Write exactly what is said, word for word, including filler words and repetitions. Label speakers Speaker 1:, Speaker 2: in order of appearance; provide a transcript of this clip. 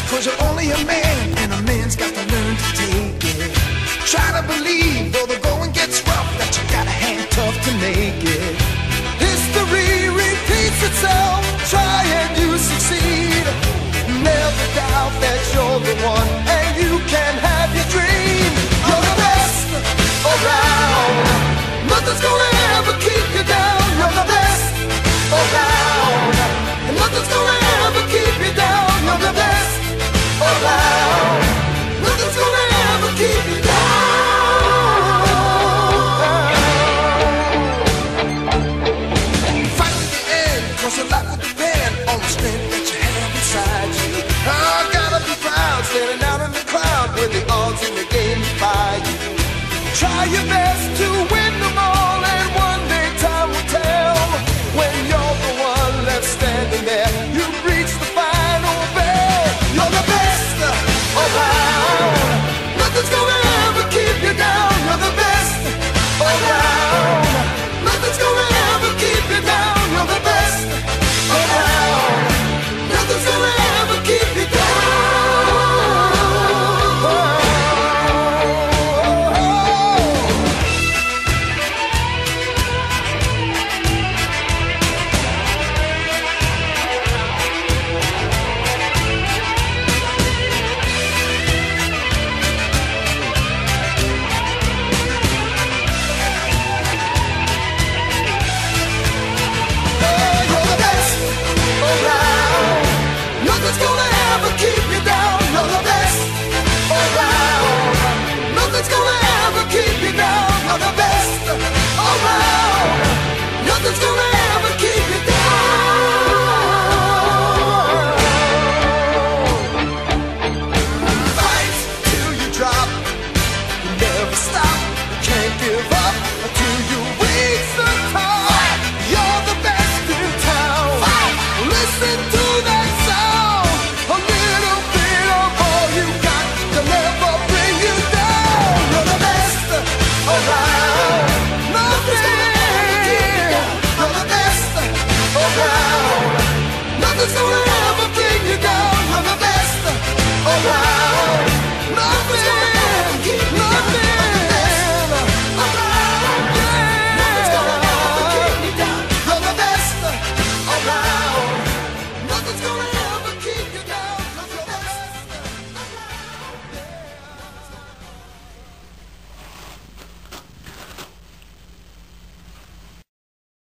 Speaker 1: Cause you're only a man, and a man's got to learn to take it. Try to believe, though the going gets rough, that you got a hand tough to make it.